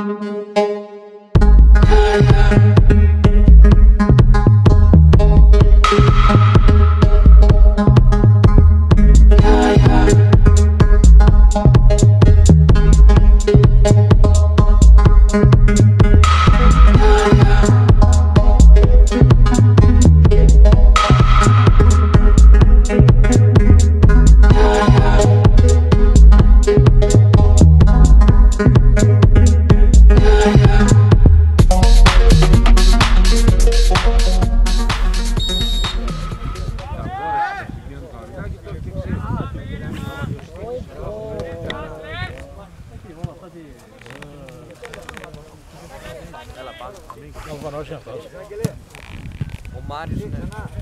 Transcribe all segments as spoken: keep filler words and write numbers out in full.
Ο Μάριος είναι.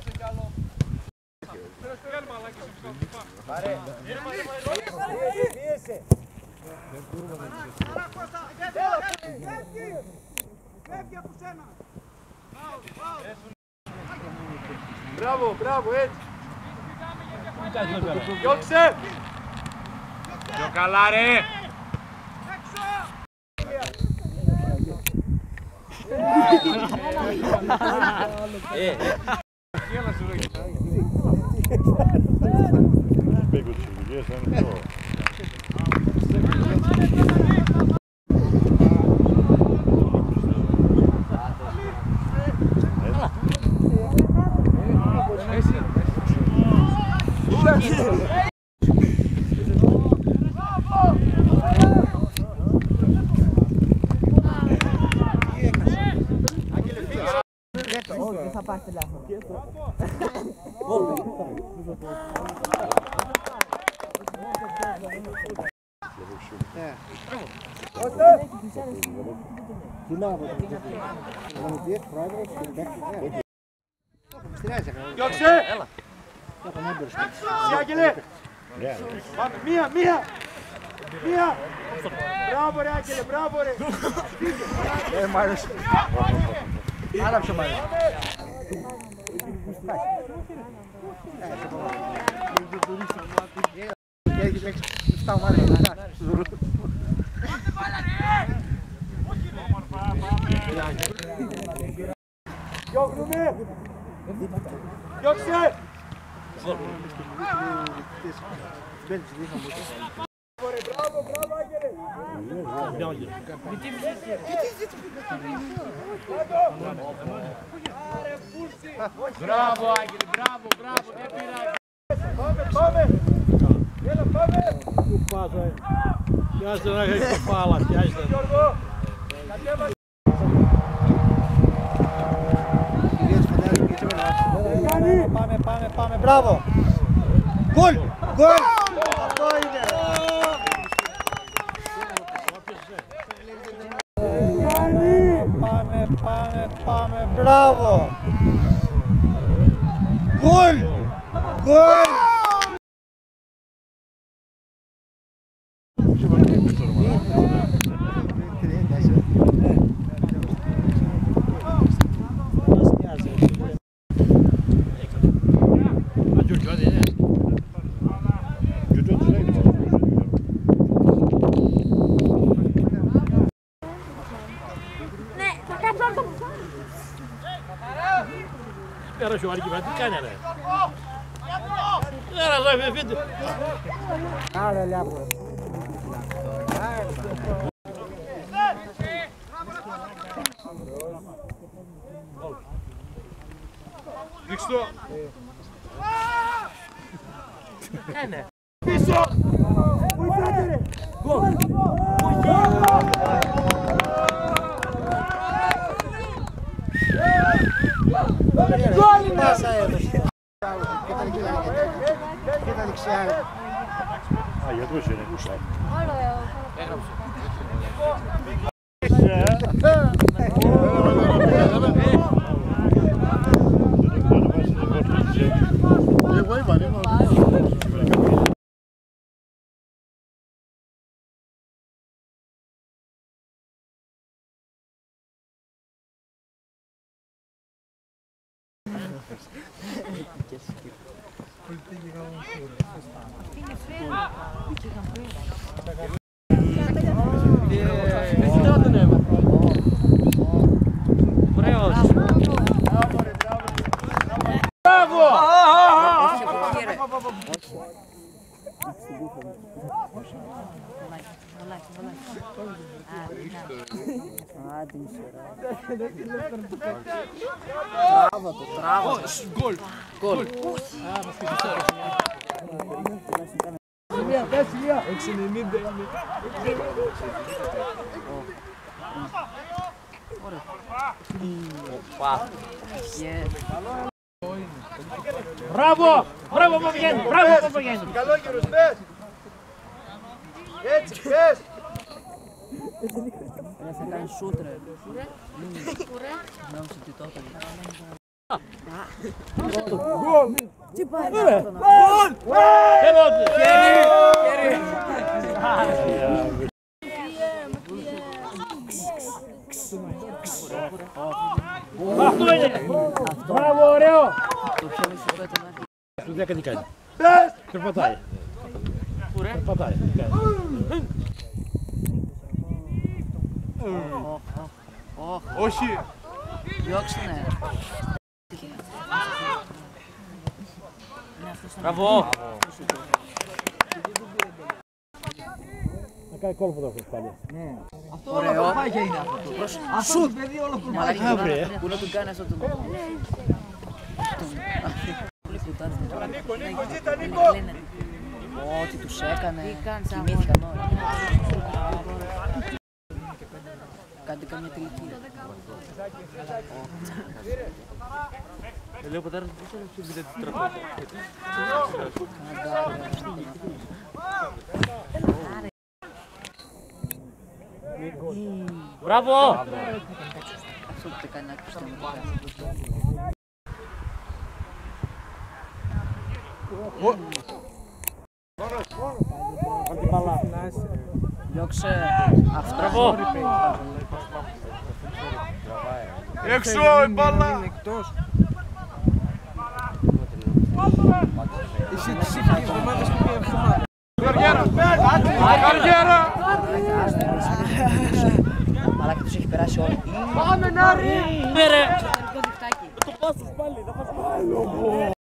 Πάρε. Πίεσε. Φεύγει από σένα. Μπράβο, μπράβο, έτσι. Διώξε. Πιο καλά ρε. Ε, δεν θα πάρει τηλέφωνο. Διώξε! Άγγελε! Μία, μία! Μία! Μπράβο ρε Άγγελε, μπράβο ρε! Ε, μ' άρεσε. Άρα πιο μ' άρεσε. Διώχνουμε! Διώξε! Μπράβο, μπράβο Άγγελε! Μπράβο Άγγελε, μπράβο, μπράβο, δεν πειράζει! Πάμε, πάμε! Έλα, πάμε! Πού πας, ε! Πιάστε να έχεις κεφάλα, πιάστε! Γιώργο, κατέβασε! Πάμε, πάμε, πάμε, μπράβο! Γκολ! Γκολ! Αυτό είναι! Πάμε, πάμε, πάμε, μπράβο! Γκολ! Γκολ! Πέρα σου αρκεί, τι κάνει ρε. Πέρα σου αρκεί. Άρα λιάπω. Δείξτε το. Κάνε. Πίσω. Βοηθάτε ρε. Γκολ. Πάσα έδωσε. Κοίτα δεξιά. Α, γιατρός είναι. Έγραψε. Εγώ είπα, είμαι. Δεν Άντε μισορά. Τράβα το, τράβα το. Γκολ. Γκολ. έξι ενενήντα είναι. Μπράβο! Μπράβο που βγαίνει! Μπράβο που βγαίνει! Καλό γύρος, πες! Έτσι, πες! Ρε θα κάνει σούτ ρε. Νόμιζα ότι το έκανε. Τι πάει να αυτό να Αυτό είναι! Μπράβο, ωραίο! το πιο μυστικό ήταν να Του δέκα τι κάνει. Πες! Περπατάει. Περπατάει. Όχι. διώξουνε. Μπράβο. Να κάνει κόλπο το αυτός πάλι. Ωραίο. Σουτ. Μαλάκι βρε. πού να τον κάνει αυτό το νόμο. Πολύ κουτάνε. Νίκο, Νίκο, ζήτα, Νίκο! Ό,τι τους έκανε, κοιμήθηκαν όλοι. Κάντε καμιά τελική. Λέω πατέρα, πώς θα σου πείτε τι τραπέζι. Μπράβο! Αυτό που κάνει να ακουστεί. Διώξε αυτό. Μπράβο! Έξω η μπάλα. Εσύ τις είχες εβδομάδες και μία εβδομάδα. Καριέρα. Καριέρα. Μαλάκα τους έχει περάσει όλοι. Πέρε! Το πάσος πάλι, θα πας πάλι.